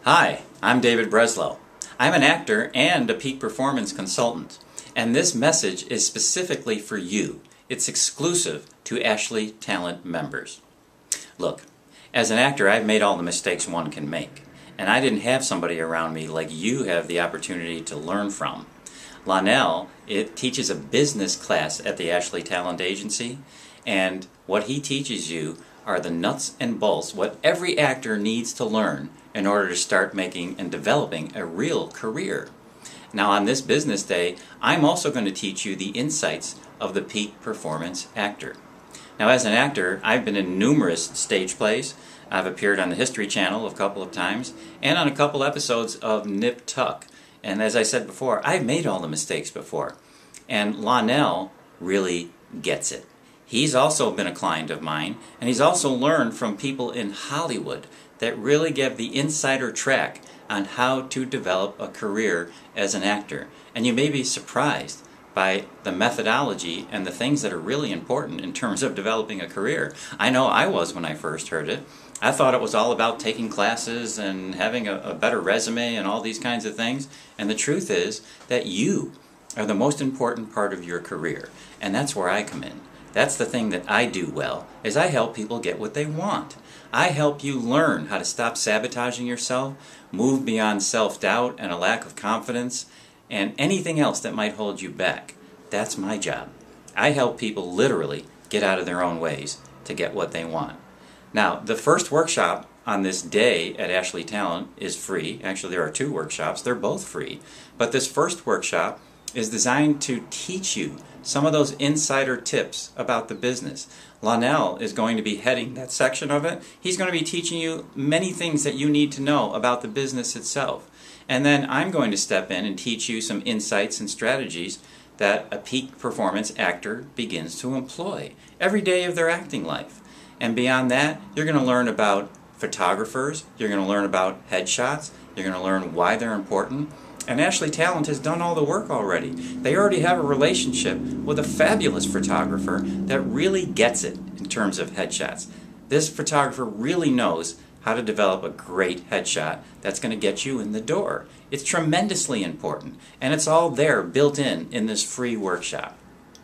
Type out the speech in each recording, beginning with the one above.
Hi, I'm David Breslow. I'm an actor and a peak performance consultant, and this message is specifically for you. It's exclusive to Ashley Talent members. Look, as an actor, I've made all the mistakes one can make, and I didn't have somebody around me like you have the opportunity to learn from. Lionel teaches a business class at the Ashley Talent Agency, and what he teaches you are the nuts and bolts, what every actor needs to learn in order to start making and developing a real career. Now on this business day, I'm also going to teach you the insights of the peak performance actor. Now as an actor, I've been in numerous stage plays. I've appeared on the History Channel a couple of times and on a couple episodes of Nip Tuck. And as I said before, I've made all the mistakes before. And Lionel really gets it. He's also been a client of mine, and he's also learned from people in Hollywood that really give the insider track on how to develop a career as an actor. And you may be surprised by the methodology and the things that are really important in terms of developing a career. I know I was when I first heard it. I thought it was all about taking classes and having a better resume and all these kinds of things. And the truth is that you are the most important part of your career. And that's where I come in. That's the thing that I do well, is I help people get what they want. I help you learn how to stop sabotaging yourself, move beyond self-doubt and a lack of confidence, and anything else that might hold you back. That's my job. I help people literally get out of their own ways to get what they want. Now, the first workshop on this day at Ashley Talent is free. Actually, there are two workshops. They're both free. But this first workshop is designed to teach you some of those insider tips about the business. Lionel is going to be heading that section of it. He's going to be teaching you many things that you need to know about the business itself. And then I'm going to step in and teach you some insights and strategies that a peak performance actor begins to employ every day of their acting life. And beyond that, you're going to learn about photographers, you're going to learn about headshots, you're going to learn why they're important. And Ashley Talent has done all the work already. They already have a relationship with a fabulous photographer that really gets it in terms of headshots. This photographer really knows how to develop a great headshot that's going to get you in the door. It's tremendously important, and it's all there built in this free workshop.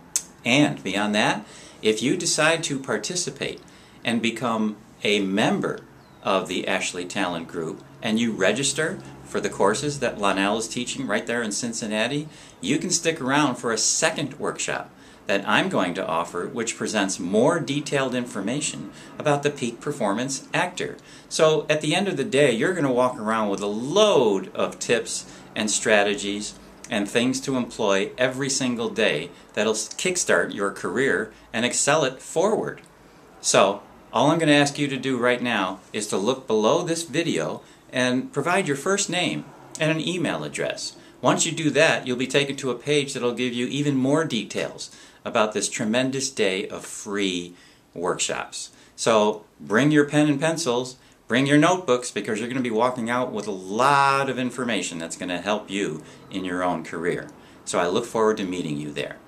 And beyond that, if you decide to participate and become a member of the Ashley Talent Group and you register for the courses that Lionel is teaching right there in Cincinnati, you can stick around for a second workshop that I'm going to offer, which presents more detailed information about the peak performance actor. So at the end of the day, you're going to walk around with a load of tips and strategies and things to employ every single day that'll kickstart your career and excel it forward. So all I'm going to ask you to do right now is to look below this video and provide your first name and an email address. Once you do that, you'll be taken to a page that'll give you even more details about this tremendous day of free workshops. So bring your pen and pencils, bring your notebooks, because you're going to be walking out with a lot of information that's going to help you in your own career. So I look forward to meeting you there.